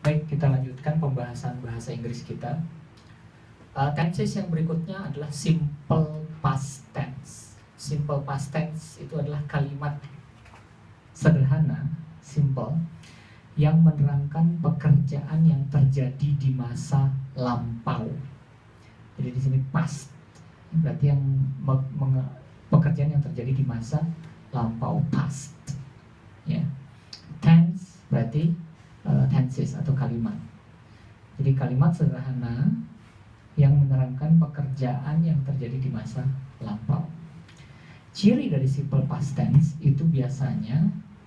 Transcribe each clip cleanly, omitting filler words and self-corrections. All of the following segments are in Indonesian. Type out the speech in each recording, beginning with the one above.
Baik, kita lanjutkan pembahasan bahasa Inggris kita. Tenses yang berikutnya adalah simple past tense. Simple past tense itu adalah kalimat sederhana, simple, yang menerangkan pekerjaan yang terjadi di masa lampau. Jadi di sini past berarti yang pekerjaan yang terjadi di masa lampau, past. Ya. Tense berarti tenses atau kalimat. Jadi kalimat sederhana yang menerangkan pekerjaan yang terjadi di masa lampau. Ciri dari simple past tense itu biasanya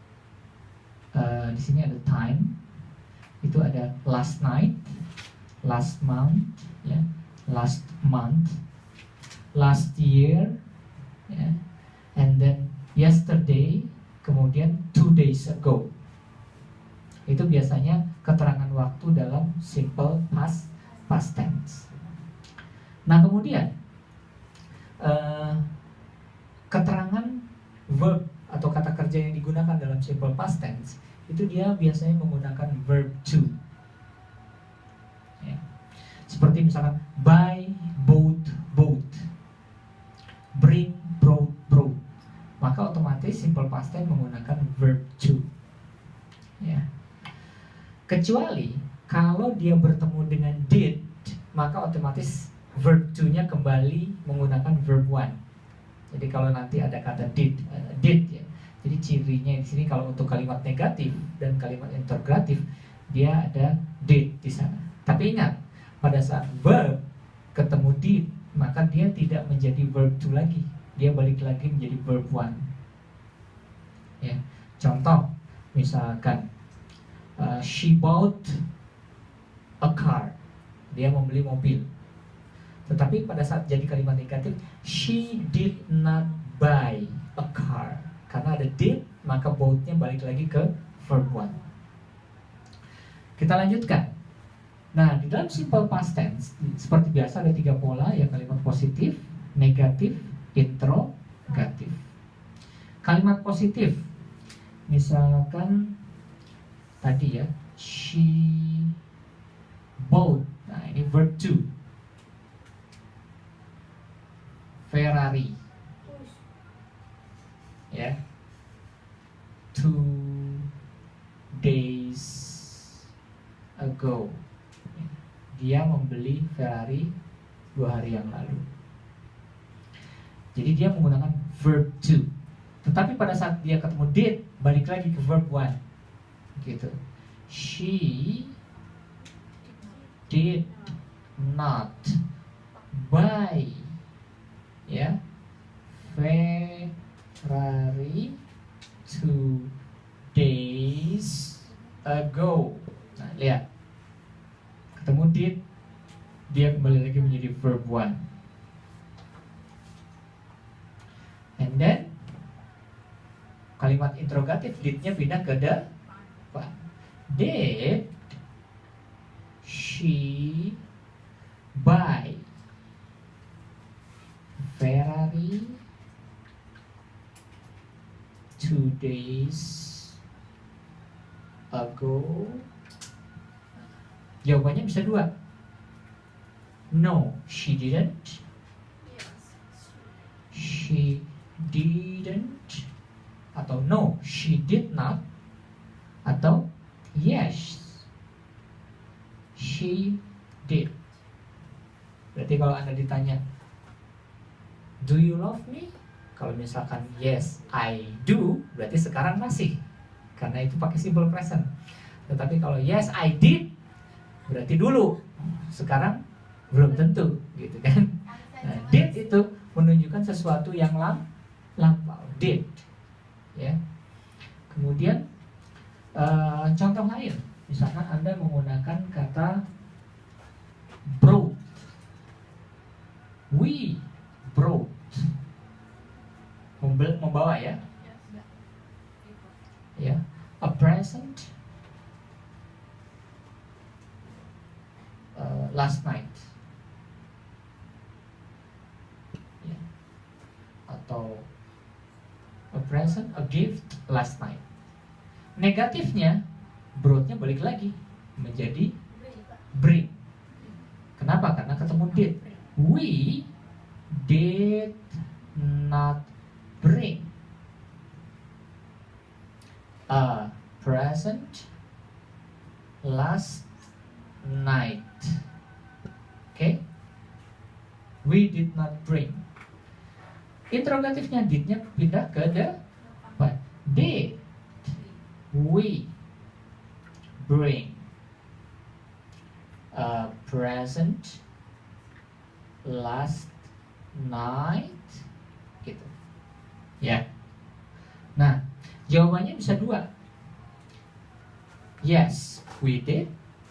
di sini ada time, itu ada last night, last month, ya, last month, last year, ya, and then yesterday, kemudian 2 days ago. Itu biasanya keterangan waktu dalam simple past tense. Nah kemudian keterangan verb atau kata kerja yang digunakan dalam simple past tense itu dia biasanya menggunakan verb to. Ya. Seperti misalkan buy, bought, bought, bring, brought. Maka otomatis simple past tense menggunakan verb to. Ya. Kecuali kalau dia bertemu dengan did, maka otomatis verb to-nya kembali menggunakan verb one. Jadi kalau nanti ada kata did ya. Jadi cirinya di sini kalau untuk kalimat negatif dan kalimat interrogatif dia ada did di sana. Tapi ingat, pada saat verb ketemu did, maka dia tidak menjadi verb to lagi. Dia balik lagi menjadi verb one. Ya. Contoh misalkan she bought a car. Dia membeli mobil. Tetapi pada saat jadi kalimat negatif, she did not buy a car. Karena ada did, maka bought-nya balik lagi ke verb one. Kita lanjutkan. Nah, di dalam simple past tense seperti biasa ada 3 pola, ya, kalimat positif, negatif, interrogatif. Kalimat positif, misalkan tadi ya, she bought. Nah, ini verb to. Ferrari. Ya. 2 days ago. Dia membeli Ferrari 2 hari yang lalu. Jadi dia menggunakan verb to. Tetapi pada saat dia ketemu did, balik lagi ke verb one. Gitu. She did not buy, ya, Ferrari 2 days ago. Nah, lihat, ketemu did, dia kembali lagi menjadi verb one. And then kalimat interrogatif, did-nya pindah ke the. Did she buy Ferrari 2 days ago? Jawabannya bisa 2. No, she didn't. She didn't. Atau no, she did not. Atau yes, she did. Berarti kalau Anda ditanya, do you love me? Kalau misalkan yes, I do, berarti sekarang masih, karena itu pakai simple present. Tetapi kalau yes, I did, berarti dulu, sekarang belum tentu, gitu kan? Nah, did itu menunjukkan sesuatu yang lampau, did, ya. Kemudian contoh lain, misalkan Anda menggunakan kata brought. We brought. Membawa, ya. Ya, a present last night. Ya. Atau a present, a gift last night. Negatifnya, brought-nya balik lagi. menjadi bring. Kenapa? Karena ketemu did. We did not bring a present last night. Oke? We did not bring. Interrogatifnya did-nya pindah ke depan. Did we bring a present last night? Gitu. Ya. Nah, jawabannya bisa dua. Yes, we did.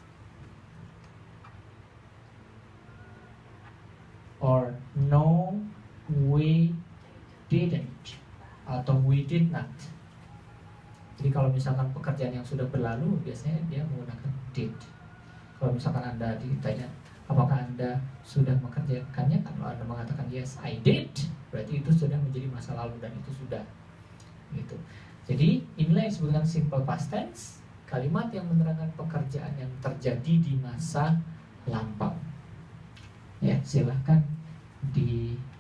Or no, we didn't. Atau we did not. Jadi kalau misalkan pekerjaan yang sudah berlalu, biasanya dia menggunakan did. Kalau misalkan Anda ditanya, apakah Anda sudah mengerjakannya? Kalau Anda mengatakan yes, I did, berarti itu sudah menjadi masa lalu dan itu sudah. Gitu. Jadi inilah yang disebut dengan simple past tense, kalimat yang menerangkan pekerjaan yang terjadi di masa lampau. Ya, silahkan di